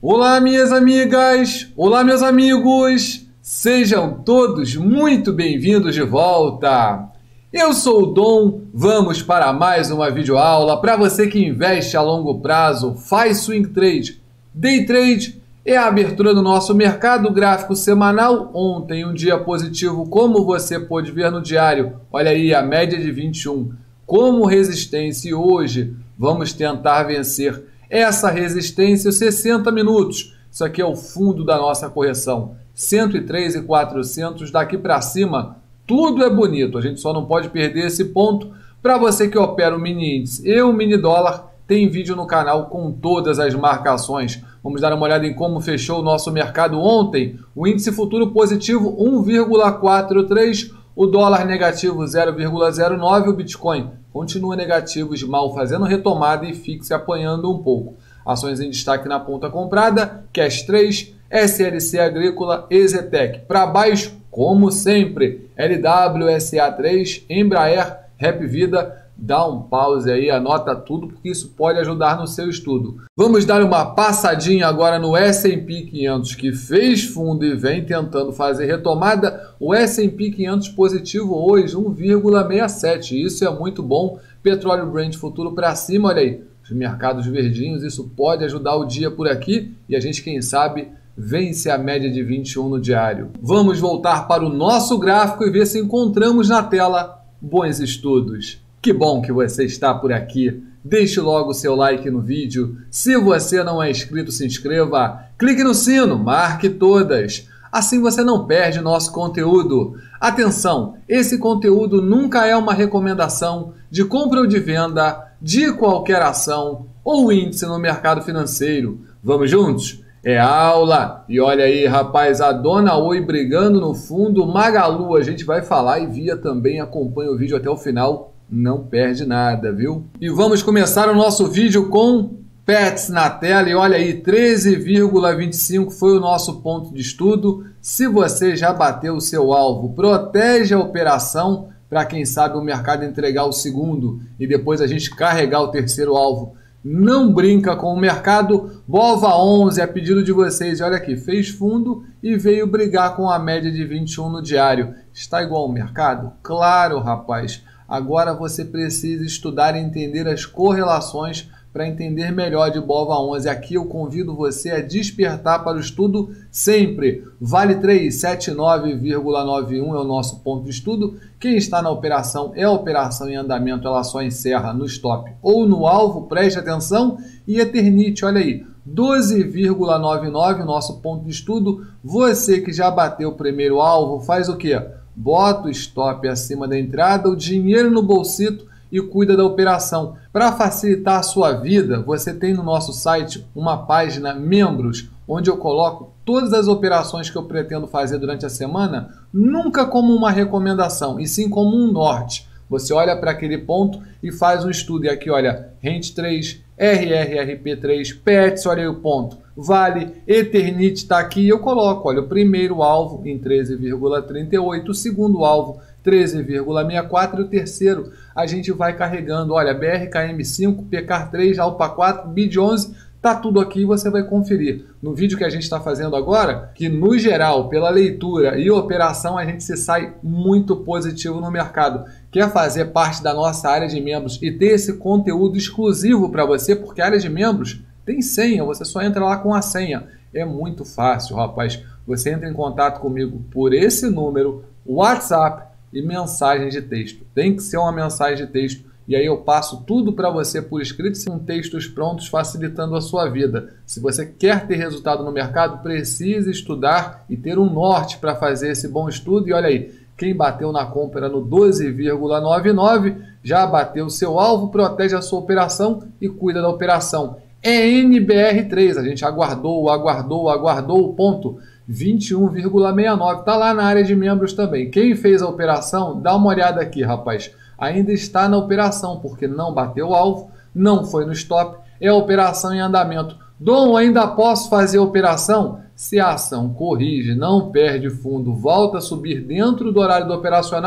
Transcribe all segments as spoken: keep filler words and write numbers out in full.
Olá, minhas amigas! Olá, meus amigos! Sejam todos muito bem-vindos de volta! Eu sou o Dom, vamos para mais uma videoaula para você que investe a longo prazo, faz swing trade, day trade, é a abertura do nosso mercado gráfico semanal. Ontem, um dia positivo, como você pôde ver no diário, olha aí a média de vinte e um como resistência, e hoje vamos tentar vencer essa resistência, os sessenta minutos. Isso aqui é o fundo da nossa correção. cento e três mil e quatrocentos, daqui para cima, tudo é bonito. A gente só não pode perder esse ponto. Para você que opera o mini índice e o mini dólar, tem vídeo no canal com todas as marcações. Vamos dar uma olhada em como fechou o nosso mercado ontem. O índice futuro positivo um vírgula quarenta e três, o dólar negativo zero vírgula zero nove, o Bitcoin continua negativo, mal fazendo retomada e fixe apanhando um pouco. Ações em destaque na ponta comprada, Cash três, S L C Agrícola, Ezetec. Para baixo, como sempre, L W S A três, Embraer, Rap Vida. Dá um pause aí, anota tudo, porque isso pode ajudar no seu estudo. Vamos dar uma passadinha agora no S and P quinhentos, que fez fundo e vem tentando fazer retomada. O S and P quinhentos positivo hoje, um vírgula sessenta e sete. Isso é muito bom. Petróleo Brent futuro para cima, olha aí. Os mercados verdinhos, isso pode ajudar o dia por aqui. E a gente, quem sabe, vence a média de vinte e um no diário. Vamos voltar para o nosso gráfico e ver se encontramos na tela bons estudos. Que bom que você está por aqui. Deixe logo o seu like no vídeo. Se você não é inscrito, se inscreva. Clique no sino, marque todas. Assim você não perde nosso conteúdo. Atenção, esse conteúdo nunca é uma recomendação de compra ou de venda de qualquer ação ou índice no mercado financeiro. Vamos juntos? É aula! E olha aí, rapaz, a Dona Oi brigando no fundo, Magalu, a gente vai falar e via também, acompanha o vídeo até o final. Não perde nada, viu? E vamos começar o nosso vídeo com Pets na tela. E olha aí, treze vírgula vinte e cinco foi o nosso ponto de estudo. Se você já bateu o seu alvo, protege a operação para quem sabe o mercado entregar o segundo e depois a gente carregar o terceiro alvo. Não brinca com o mercado. Bova onze, a pedido de vocês. E olha aqui, fez fundo e veio brigar com a média de vinte e um no diário. Está igual ao mercado? Claro, rapaz. Agora você precisa estudar e entender as correlações para entender melhor de Bova onze. Aqui eu convido você a despertar para o estudo sempre. Vale três, setenta e nove vírgula noventa e um é o nosso ponto de estudo. Quem está na operação é a operação em andamento, ela só encerra no stop ou no alvo, preste atenção. E Eternit, olha aí, doze vírgula noventa e nove, nosso ponto de estudo. Você que já bateu o primeiro alvo, faz o quê? Bota o stop acima da entrada, o dinheiro no bolsito e cuida da operação. Para facilitar a sua vida, você tem no nosso site uma página Membros, onde eu coloco todas as operações que eu pretendo fazer durante a semana, nunca como uma recomendação, e sim como um norte. Você olha para aquele ponto e faz um estudo. E aqui, olha, Rent três, R R R P três, Pets, olha aí o ponto. Vale, Eternit está aqui, eu coloco, olha, o primeiro alvo em treze vírgula trinta e oito, o segundo alvo treze vírgula sessenta e quatro e o terceiro a gente vai carregando, olha, B R K M cinco, P K R três, Alpa quatro, B I D onze, tá tudo aqui e você vai conferir. No vídeo que a gente está fazendo agora, que no geral, pela leitura e operação, a gente se sai muito positivo no mercado. Quer fazer parte da nossa área de membros e ter esse conteúdo exclusivo para você, porque a área de membros tem senha, você só entra lá com a senha. É muito fácil, rapaz. Você entra em contato comigo por esse número, WhatsApp e mensagem de texto. Tem que ser uma mensagem de texto. E aí eu passo tudo para você por escrito, com textos prontos, facilitando a sua vida. Se você quer ter resultado no mercado, precisa estudar e ter um norte para fazer esse bom estudo. E olha aí, quem bateu na compra no doze vírgula noventa e nove, já bateu seu alvo, protege a sua operação e cuida da operação. É N B R três, a gente aguardou, aguardou, aguardou o ponto vinte e um vírgula sessenta e nove, está lá na área de membros também. Quem fez a operação, dá uma olhada aqui, rapaz. Ainda está na operação, porque não bateu o alvo, não foi no stop, é a operação em andamento. Dom, ainda posso fazer a operação? Se a ação corrige, não perde fundo, volta a subir dentro do horário do operacional,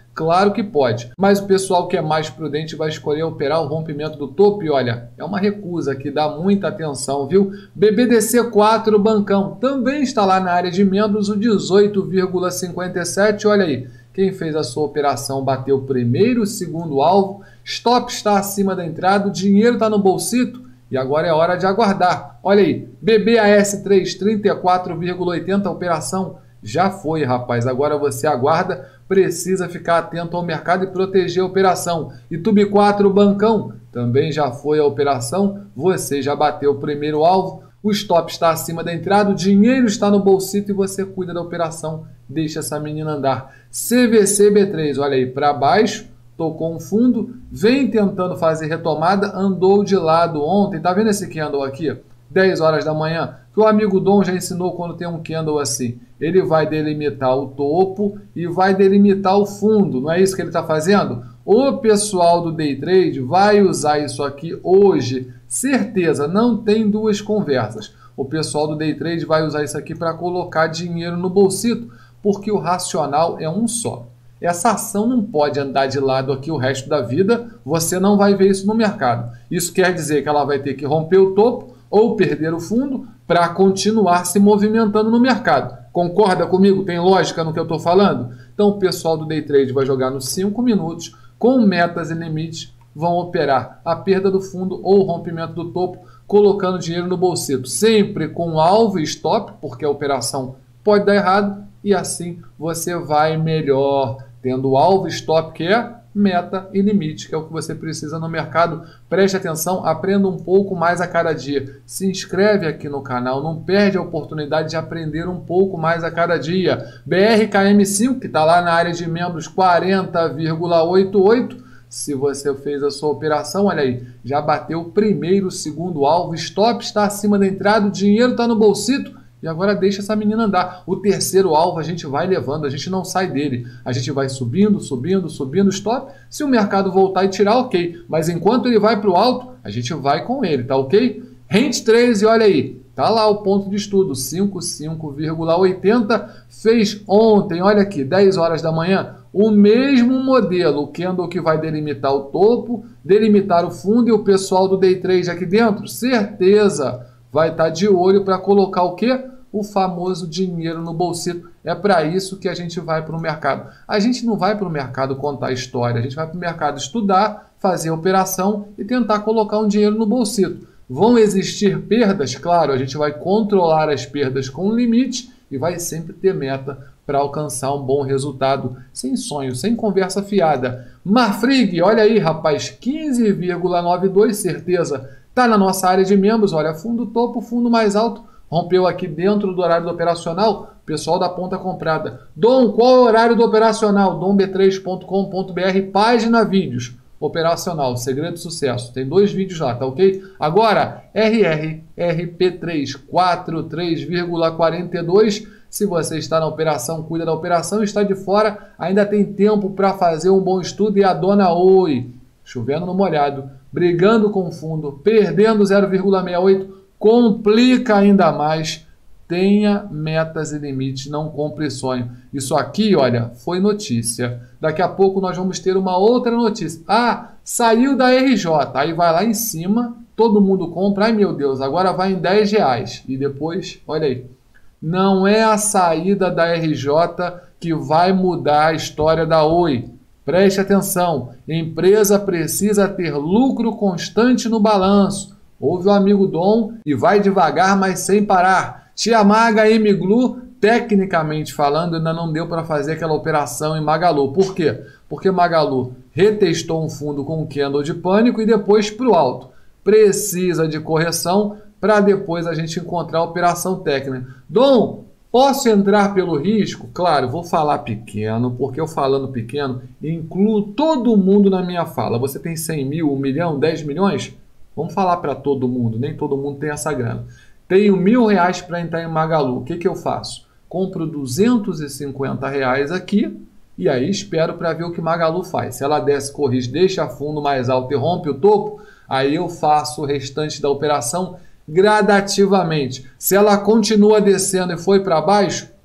Claro que pode, mas o pessoal que é mais prudente vai escolher operar o rompimento do topo e olha, é uma recusa que dá muita atenção, viu? B B D C quatro Bancão também está lá na área de membros, o dezoito vírgula cinquenta e sete, olha aí. Quem fez a sua operação bateu o primeiro e o segundo alvo, stop está acima da entrada, o dinheiro está no bolsito e agora é hora de aguardar. Olha aí, B B A S três, trinta e quatro vírgula oitenta, a operação já foi, rapaz. Agora você aguarda, precisa ficar atento ao mercado e proteger a operação. E Tube quatro Bancão também já foi a operação, você já bateu o primeiro alvo, o stop está acima da entrada, o dinheiro está no bolsito e você cuida da operação, deixa essa menina andar. C V C B três, olha aí, para baixo, tocou um fundo, vem tentando fazer retomada, andou de lado ontem, tá vendo esse candle aqui? dez horas da manhã, que o amigo Dom já ensinou quando tem um candle assim. Ele vai delimitar o topo e vai delimitar o fundo, não é isso que ele está fazendo? O pessoal do Day Trade vai usar isso aqui hoje, certeza, não tem duas conversas. O pessoal do Day Trade vai usar isso aqui para colocar dinheiro no bolsito, porque o racional é um só. Essa ação não pode andar de lado aqui o resto da vida, você não vai ver isso no mercado. Isso quer dizer que ela vai ter que romper o topo ou perder o fundo para continuar se movimentando no mercado. Concorda comigo? Tem lógica no que eu estou falando? Então o pessoal do Day Trade vai jogar nos cinco minutos, com metas e limites, vão operar a perda do fundo ou o rompimento do topo, colocando dinheiro no bolsito. Sempre com alvo e stop, porque a operação pode dar errado, e assim você vai melhor, tendo alvo e stop, que é meta e limite, que é o que você precisa no mercado. Preste atenção, aprenda um pouco mais a cada dia. Se inscreve aqui no canal, não perde a oportunidade de aprender um pouco mais a cada dia. B R K M cinco, que está lá na área de membros, quarenta vírgula oitenta e oito. Se você fez a sua operação, olha aí, já bateu o primeiro, o segundo alvo, stop está acima da entrada, o dinheiro está no bolsito. E agora deixa essa menina andar. O terceiro alvo a gente vai levando, a gente não sai dele. A gente vai subindo, subindo, subindo, stop. Se o mercado voltar e tirar, ok. Mas enquanto ele vai para o alto, a gente vai com ele, tá ok? Rente treze, olha aí. Tá lá o ponto de estudo, cinquenta e cinco vírgula oitenta. Fez ontem, olha aqui, dez horas da manhã. O mesmo modelo, o candle que vai delimitar o topo, delimitar o fundo e o pessoal do Day Trade aqui dentro, certeza, vai estar de olho para colocar o quê? O famoso dinheiro no bolsito. É para isso que a gente vai para o mercado. A gente não vai para o mercado contar história, a gente vai para o mercado estudar, fazer a operação e tentar colocar um dinheiro no bolsito. Vão existir perdas? Claro, a gente vai controlar as perdas com limite e vai sempre ter meta para alcançar um bom resultado, sem sonho, sem conversa fiada. Marfrig, olha aí, rapaz, quinze vírgula noventa e dois, certeza. Está na nossa área de membros, olha, fundo topo, fundo mais alto, rompeu aqui dentro do horário do operacional, pessoal da ponta comprada. Dom, qual é o horário do operacional? dom b três ponto com ponto b r, página vídeos, operacional, segredo de sucesso, tem dois vídeos lá, tá ok? Agora, R R R P três quarenta e três vírgula quarenta e dois, se você está na operação, cuida da operação, está de fora, ainda tem tempo para fazer um bom estudo e a dona Oi, chovendo no molhado, brigando com o fundo, perdendo zero vírgula sessenta e oito, complica ainda mais. Tenha metas e limites, não compre sonho. Isso aqui, olha, foi notícia. Daqui a pouco nós vamos ter uma outra notícia. Ah, saiu da R J, aí vai lá em cima, todo mundo compra, ai meu Deus, agora vai em dez reais. E depois, olha aí, não é a saída da R J que vai mudar a história da Oi. Preste atenção, empresa precisa ter lucro constante no balanço. Ouve o amigo Dom e vai devagar, mas sem parar. Tia Maga M Glu, tecnicamente falando, ainda não deu para fazer aquela operação em Magalu. Por quê? Porque Magalu retestou um fundo com um candle de pânico e depois para o alto. Precisa de correção para depois a gente encontrar a operação técnica. Dom, posso entrar pelo risco? Claro, vou falar pequeno, porque eu falando pequeno, incluo todo mundo na minha fala. Você tem cem mil, um milhão, dez milhões? Vamos falar para todo mundo, nem todo mundo tem essa grana. Tenho mil reais para entrar em Magalu, o que, que eu faço? Compro duzentos e cinquenta reais aqui e aí espero para ver o que Magalu faz. Se ela desce, corrige, deixa fundo mais alto e rompe o topo, aí eu faço o restante da operação gradativamente. Se ela continua descendo e foi para baixo,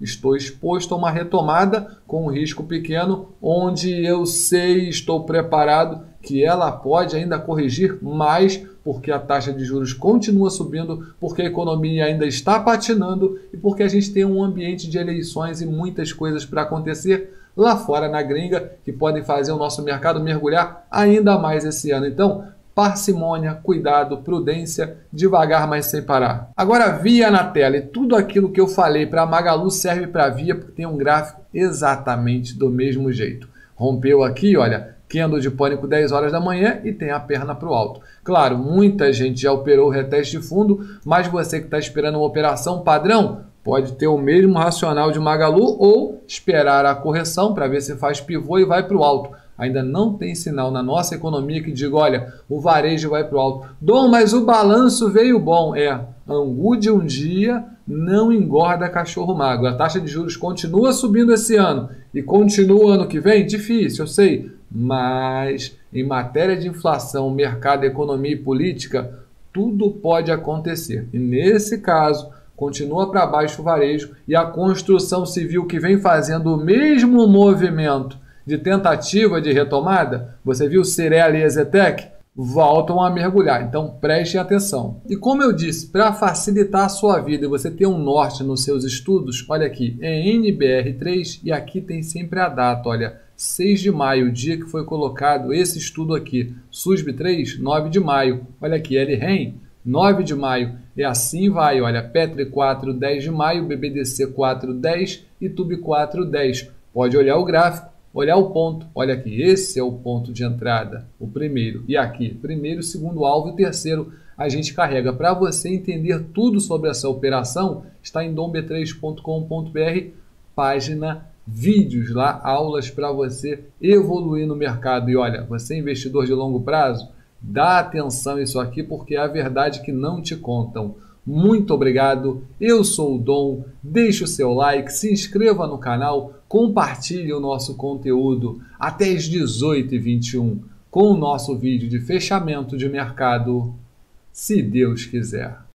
estou exposto a uma retomada com um risco pequeno, onde eu sei, estou preparado que ela pode ainda corrigir mais, porque a taxa de juros continua subindo, porque a economia ainda está patinando e porque a gente tem um ambiente de eleições e muitas coisas para acontecer lá fora na gringa que podem fazer o nosso mercado mergulhar ainda mais esse ano. Então, parcimônia, cuidado, prudência, devagar, mas sem parar. Agora, Via na tela, e tudo aquilo que eu falei para a Magalu serve para a Via, porque tem um gráfico exatamente do mesmo jeito. Rompeu aqui, olha, candle de pânico dez horas da manhã e tem a perna para o alto. Claro, muita gente já operou o reteste de fundo, mas você que está esperando uma operação padrão, pode ter o mesmo racional de Magalu ou esperar a correção para ver se faz pivô e vai para o alto. Ainda não tem sinal na nossa economia que diga, olha, o varejo vai para o alto. Dom, mas o balanço veio bom. É, angu de um dia não engorda cachorro magro. A taxa de juros continua subindo esse ano e continua ano que vem? Difícil, eu sei. Mas em matéria de inflação, mercado, economia e política, tudo pode acontecer. E nesse caso, continua para baixo o varejo e a construção civil que vem fazendo o mesmo movimento de tentativa de retomada, você viu Cirela e Ezetec, voltam a mergulhar. Então prestem atenção. E como eu disse, para facilitar a sua vida e você ter um norte nos seus estudos, olha aqui, é N B R três e aqui tem sempre a data, olha, seis de maio, o dia que foi colocado esse estudo aqui. S U S B três, nove de maio. Olha aqui, L R E M, nove de maio. E assim vai, olha, Petri quatro, dez de maio, B B D C quatro, dez e Tube quatro, dez. Pode olhar o gráfico, olhar o ponto. Olha aqui, esse é o ponto de entrada, o primeiro. E aqui, primeiro, segundo alvo e terceiro a gente carrega. Para você entender tudo sobre essa operação, está em dom b três ponto com ponto br, página vídeos lá, aulas para você evoluir no mercado. E olha, você investidor de longo prazo, dá atenção a isso aqui, porque é a verdade que não te contam. Muito obrigado, eu sou o Dom, deixe o seu like, se inscreva no canal, compartilhe o nosso conteúdo até às dezoito e vinte e um com o nosso vídeo de fechamento de mercado, se Deus quiser.